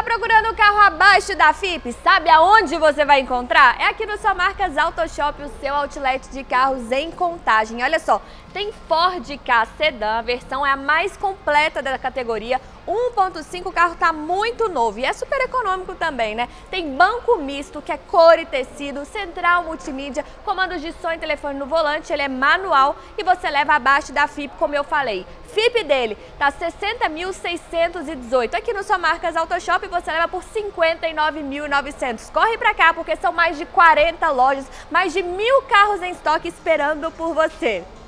Tá procurando um carro abaixo da FIPE? Sabe aonde você vai encontrar? É aqui no Só Marcas Auto Shop, o seu outlet de carros em Contagem. Olha só, tem Ford Ka Sedan, a versão é a mais completa da categoria. 1.5, o carro tá muito novo e é super econômico também, né? Tem banco misto, que é cor e tecido, central multimídia, comandos de som e telefone no volante, ele é manual e você leva abaixo da FIPE, como eu falei. FIPE dele tá 60.618. Aqui no Só Marcas Auto Shop você leva por 59.900. Corre pra cá porque são mais de 40 lojas, mais de 1.000 carros em estoque esperando por você.